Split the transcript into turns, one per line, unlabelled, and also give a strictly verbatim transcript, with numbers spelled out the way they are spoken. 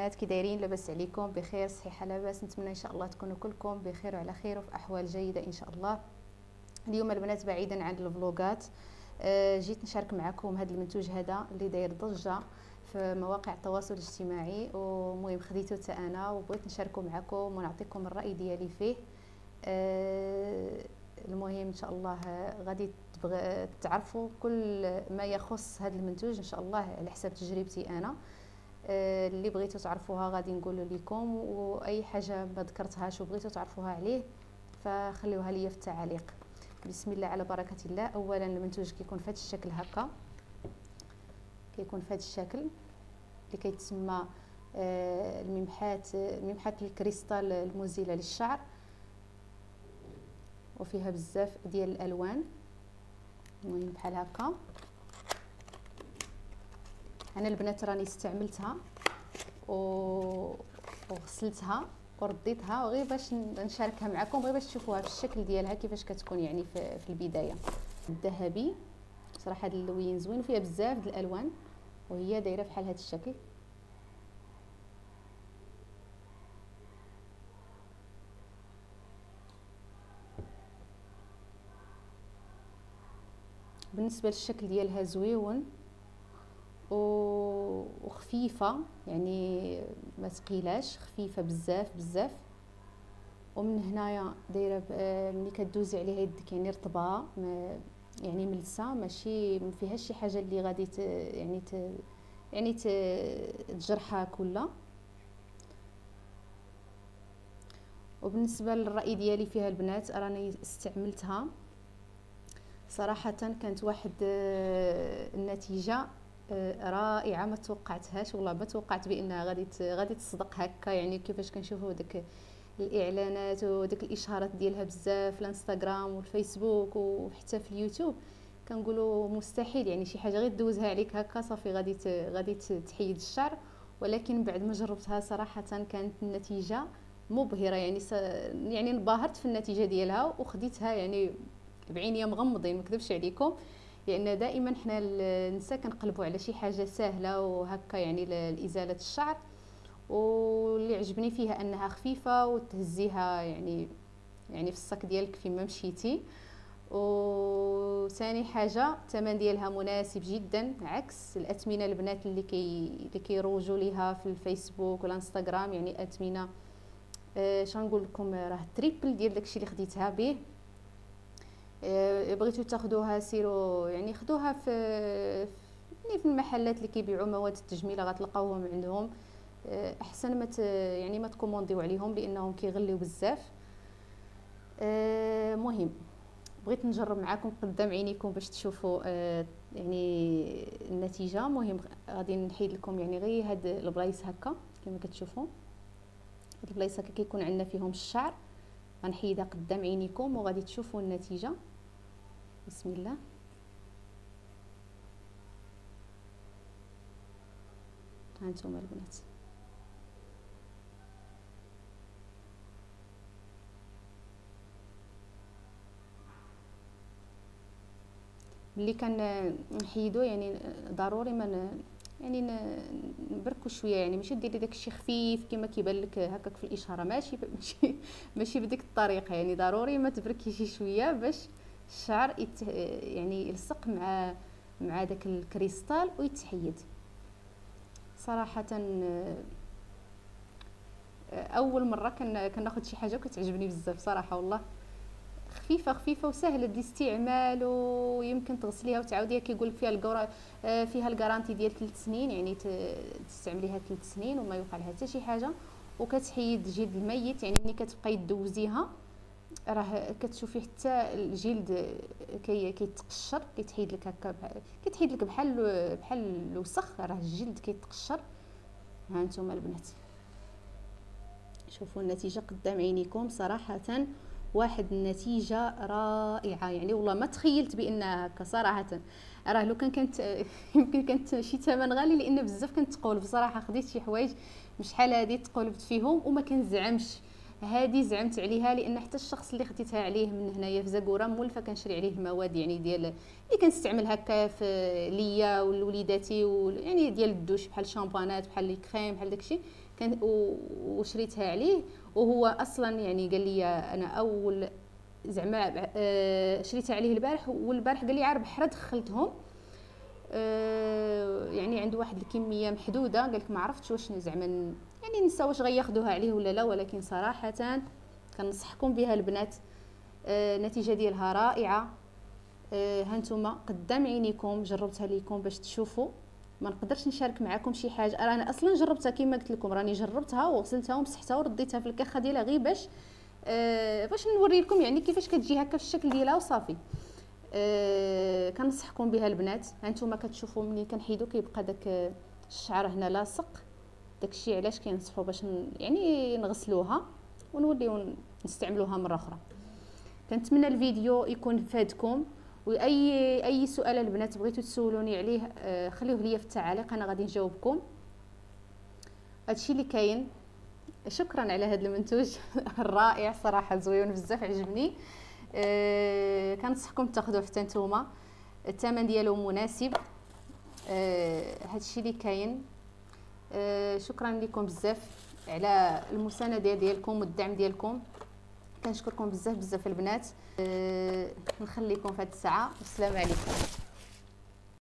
البنات، كي دايرين؟ لاباس عليكم؟ بخير، صحيحه لاباس؟ نتمنى ان شاء الله تكونوا كلكم بخير وعلى خير وفي احوال جيده ان شاء الله. اليوم البنات بعيدا عن الفلوغات آه، جيت نشارك معكم هذا المنتوج هذا اللي داير ضجه في مواقع التواصل الاجتماعي، ومهم خديته حتى انا وبغيت نشاركه معكم ونعطيكم الراي ديالي فيه. آه، المهم ان شاء الله غادي تبغى تعرفوا كل ما يخص هذا المنتوج ان شاء الله على حسب تجربتي انا. آه، اللي بغيتوا تعرفوها غادي نقول لكم، واي حاجه ما ذكرتهاش وبغيتوا تعرفوها عليه فخليوها لي في التعاليق. بسم الله على بركه الله. اولا المنتوج كيكون في هذا الشكل هكا، كيكون في هذا الشكل اللي كيتسمى آه، الممحات ممحات الكريستال المزيله للشعر، وفيها بزاف ديال الالوان. المهم بحال هكا. انا البنات راني استعملتها وغسلتها ورديتها غير باش نشاركها معكم، غير باش تشوفوها في الشكل ديالها كيفاش كتكون يعني في, في البدايه. الذهبي صراحه هذا اللوين زوين وفيها بزاف د الالوان، وهي دايره بحال هذا الشكل. بالنسبه للشكل ديالها زويون وخفيفه، يعني ما ثقيلاش، خفيفه بزاف بزاف. ومن هنايا دايره ملي كدوزي عليها يدك يعني رطبه، يعني ملسه، ماشي ما فيهاش شي حاجه اللي غادي ت يعني ت يعني تجرحها كلها. وبالنسبه للراي ديالي فيها البنات، راني استعملتها صراحه كانت واحد النتيجه رائعه ما توقعتهاش، والله ما توقعت بانها غادي غادي تصدق هكا. يعني كيفاش كنشوفوا داك الاعلانات وداك الاشهارات ديالها بزاف في الانستغرام والفيسبوك وحتى في اليوتيوب، كنقولوا مستحيل يعني شي حاجه غير دوزها عليك هكا صافي غادي غادي تحيد الشعر. ولكن بعد ما جربتها صراحه كانت النتيجه مبهره، يعني س... يعني انبهرت في النتيجه ديالها وخديتها يعني بعينيا مغمضين، ما نكذبش عليكم، لان دائما حنا النساء كنقلبوا على شي حاجه سهله وهكا يعني لازاله الشعر. واللي عجبني فيها انها خفيفه وتهزيها يعني يعني في الصك ديالك فيما مشيتي. وثاني حاجه الثمن ديالها مناسب جدا، عكس الاثمنه البنات اللي كي اللي كيروجوا ليها في الفيسبوك والانستغرام، يعني اثمنه آه شنقول لكم راه تريبل ديال داكشي اللي خديتها به. بغيتو تاخذوها سيروا يعني خذوها في يعني في المحلات اللي كيبيعوا مواد التجميل غتلقاوهم عندهم. احسن ما يعني ما تكومونديو عليهم لانهم كيغليو بزاف. مهم بغيت نجرب معكم قدام عينيكم باش تشوفوا يعني النتيجه. مهم غادي نحيد لكم يعني غير هاد البلايص هكا كما كتشوفوا، هاد البلايص هكا كيكون عندنا فيهم الشعر، غنحيدها قدام عينيكم وغادي تشوفوا النتيجه. بسم الله. هانتوما البنات ملي كنحيدو يعني ضروري ما يعني نبركو شويه، يعني ماشي ديري داكشي خفيف كما كيبان لك هكاك في الاشاره، ماشي ماشي ماشي بديك الطريقه، يعني ضروري ما تبركي شي شويه باش الشعر يت يعني يلصق مع مع داك الكريستال ويتحيد. صراحه اول مره كناخذ شي حاجه كتعجبني بزاف صراحه، والله خفيفه خفيفه وسهله الاستعمال، ويمكن تغسليها وتعاوديها. كيقول لك فيها الكورا فيها الكارانتي ديال ثلاث سنين، يعني تستعمليها ثلاث سنين وما يوقع لها حتى شي حاجه. وكتحيد الجلد الميت، يعني ملي كتبقاي دوزيها راه كتشوفي حتى الجلد كي كيتقشر، كيتحيد لك هكا، كيتحيد لك بحال بحال الوسخ، راه الجلد كيتقشر. ها انتم البنات شوفوا النتيجه قدام عينيكم، صراحه واحد النتيجه رائعه، يعني والله ما تخيلت بانها هكا صراحه. راه لو كان كانت يمكن كانت شي ثمن غالي، لان بزاف كنت تقولب صراحه. خديت شي حوايج بشحال هادي تقولبت فيهم وما كنزعمش. هادي زعمت عليها لان حتى الشخص اللي خديتها عليه من هنايا في زاكوره مولفه كنشري عليه المواد يعني ديال اللي كنستعمل هكا في ليا ولوليداتي، يعني ديال الدوش بحال الشامبانات بحال الكريم بحال داكشي. كان وشريتها عليه، وهو اصلا يعني قال لي انا اول زعما آه شريتها عليه البارح، والبارح قال لي عار بحرة دخلتهم آه يعني عنده واحد الكميه محدوده، قال لك ما عرفتش واش زعما يعني نسى واش غياخذوها عليه ولا لا، ولكن صراحه كنصحكم بها البنات. آه النتيجه ديالها رائعه. آه هانتوما قدام عينيكم، جربتها ليكم باش تشوفوا. ما نقدرش نشارك معكم شي حاجه، انا اصلا جربتها كما قلت لكم، راني جربتها وغسلتها ومسحتها ورديتها في الكخه ديالها غير باش آه باش نوري لكم يعني كيفاش كتجي هكا في الشكل ديالها وصافي. آه كنصحكم بها البنات. هانتوما كتشوفوا ملي كنحيدو كيبقى داك الشعر هنا لاصق، داكشي علاش كينصحوا باش يعني نغسلوها ونوليو نستعملوها مره اخرى. كنتمنى الفيديو يكون فادكم، واي اي سؤال البنات بغيتو تسولوني عليه آه خليوه ليا في التعاليق، انا غادي نجاوبكم. هادشي اللي كاين. شكرا على هذا المنتوج الرائع صراحه، زوين بزاف عجبني. آه كنصحكم تاخذوه حتى نتوما، الثمن ديالو مناسب. آه هادشي اللي كاين. آه شكرا لكم بزاف على المسانده ديالكم والدعم ديالكم، كنشكركم بزاف بزاف البنات. أه نخليكم في هذه الساعه، والسلام عليكم.